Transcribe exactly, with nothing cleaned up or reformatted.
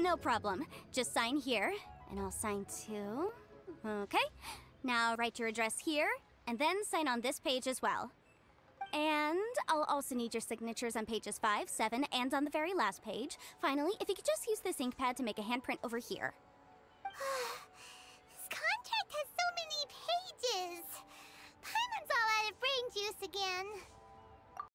No problem. Just sign here, and I'll sign too. Okay. Now write your address here, and then sign on this page as well. And I'll also need your signatures on pages five, seven, and on the very last page. Finally, if you could just use this ink pad to make a handprint over here.